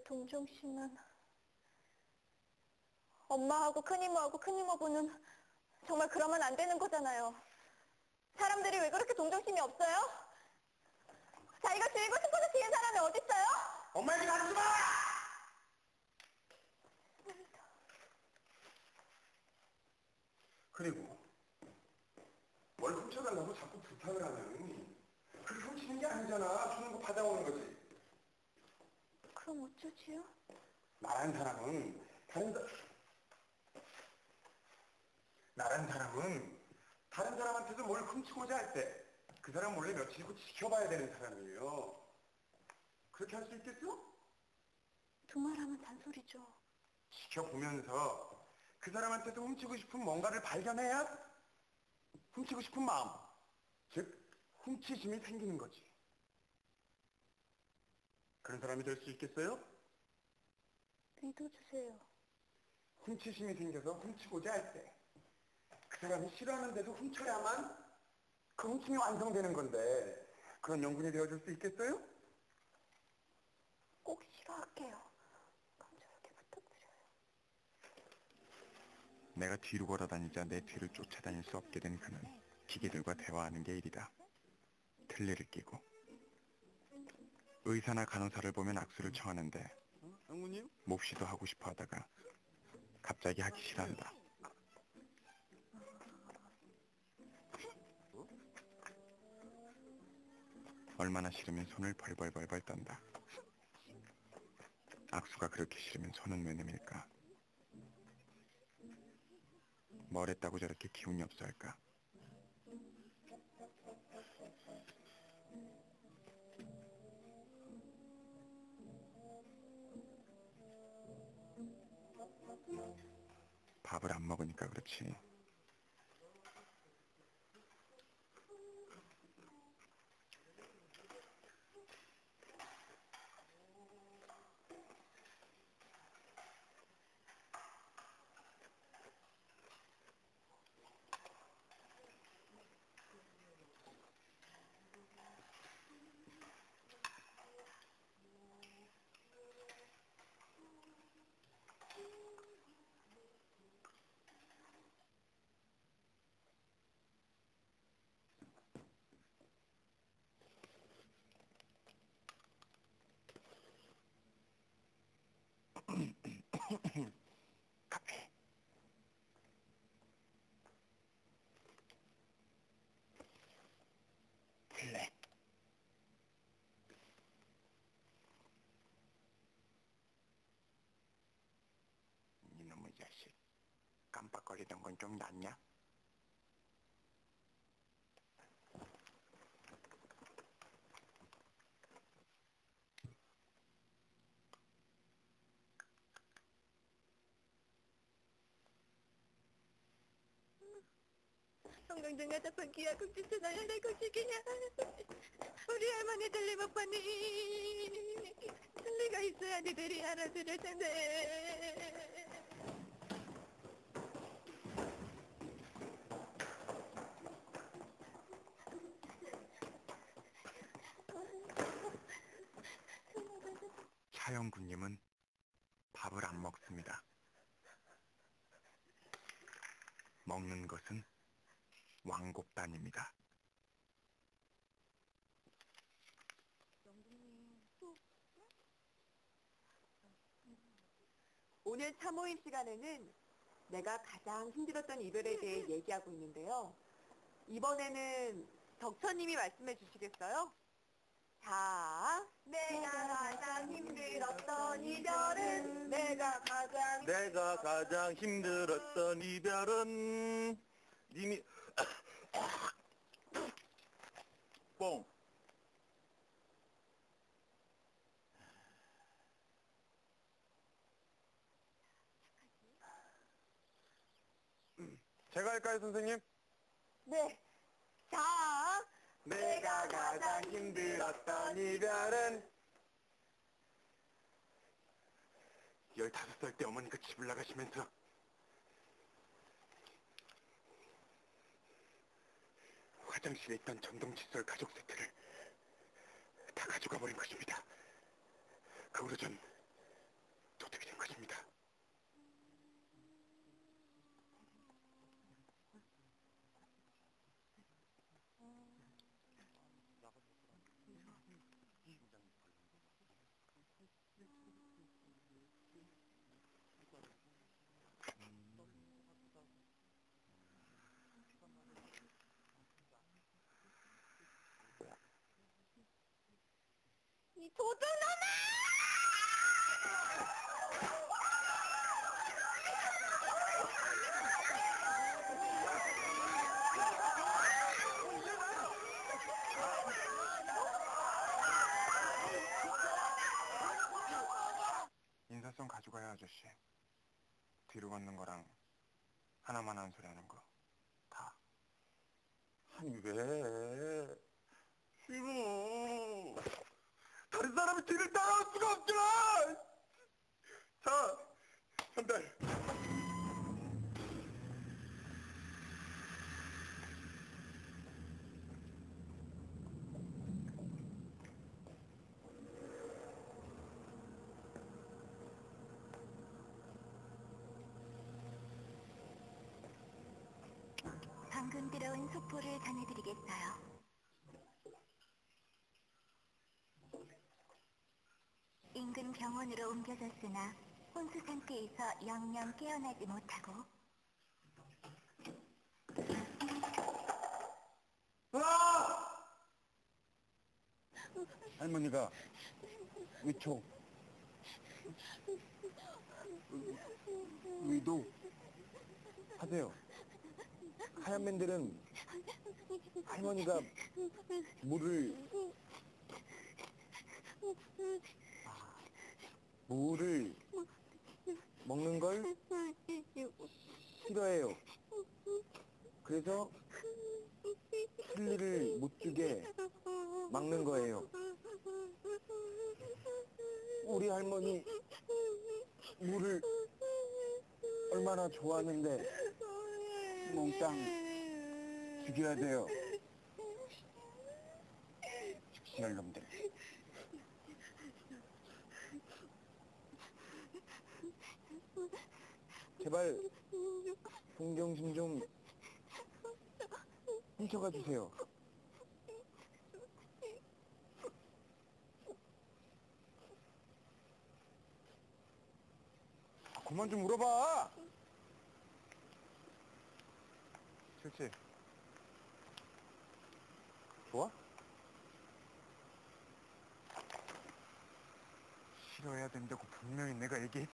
동정 씨는 엄마하고 큰이모하고 큰이모부는 정말 그러면 안 되는 거잖아요. 사람들이 왜 그렇게 동정심이 없어요? 자기가 지고 싶어서 지은 사람이 어딨어요? 엄마 얘기 하지 마! 그리고 뭘 훔쳐달라고 자꾸 부탁을 하면 그게 훔치는 게 아니잖아. 주는 거 받아오는 거지. 그럼 어쩌지요? 나란 사람은 다른 사람한테도 뭘 훔치고자 할 때 그 사람 몰래 며칠이고 지켜봐야 되는 사람이에요. 그렇게 할 수 있겠어? 두말하면 단소리죠. 지켜보면서 그 사람한테도 훔치고 싶은 뭔가를 발견해야 훔치고 싶은 마음, 즉 훔치심이 생기는 거지. 그런 사람이 될 수 있겠어요? 믿어주세요. 훔치심이 생겨서 훔치고자 할 때 그 사람이 싫어하는데도 훔쳐야만 그 훔침이 완성되는 건데 그런 영분이 되어줄 수 있겠어요? 꼭 싫어할게요. 간절하게 부탁드려요. 내가 뒤로 걸어다니자 내 뒤를 쫓아다닐 수 없게 된 그는 기계들과 대화하는 게 일이다. 틀니를 끼고 의사나 간호사를 보면 악수를 청하는데 몹시도 하고 싶어 하다가 갑자기 하기 싫어한다. 얼마나 싫으면 손을 벌벌벌벌 떤다. 악수가 그렇게 싫으면 손은 왜 내밀까? 뭘 했다고 저렇게 기운이 없어 할까? 밥을 안 먹으니까 그렇지. 카페. 블랙. 이놈의 자식. 깜빡거리던 건 좀 낫냐? 성경등가 잡은 기야 국진천 나열의 국지기냐. 우리 할머니 들리 못 봤니? 들리가 있어야 니들이 알아들을 텐데. 차영구님은 밥을 안 먹습니다. 먹는 것은 왕곡단입니다. 오늘 사모임 시간에는 내가 가장 힘들었던 이별에 대해 얘기하고 있는데요. 이번에는 덕천님이 말씀해 주시겠어요? 자, 내가 가장 힘들었던 이별은 내가 가장 힘들었던 이별은 님이 뽕. 제가 할까요, 선생님? 네. 자, 내가 가장 힘들었던 이별은 15살 때 어머니가 집을 나가시면서 화장실에 있던 전동 칫솔 가족 세트를 다 가져가 버린 것입니다. 그 후로 전 이 도둑놈아! 인사성 가져가요, 아저씨. 뒤로 걷는 거랑 하나만 한 소리 하는 거. 다. 아니, 왜? 싫어. 다른 사람이 뒤를 따라올 수가 없잖아! 자, 현달. 방금 들어온 속보를 전해드리겠어요. 인근 병원으로 옮겨졌으나 혼수 상태에서 영영 깨어나지 못하고 할머니가 위촉, 위도 하세요. 하얀 맨들은 할머니가 물을 먹는 걸 싫어해요. 그래서 실리를 못 주게 막는 거예요. 우리 할머니 물을 얼마나 좋아하는데 몽땅 죽여야 돼요. 죽시할 놈들. 제발 동정심 좀 훔쳐가 주세요. 그만 좀 물어봐. 그렇지. 좋아? 싫어해야 된다고 분명히 내가 얘기했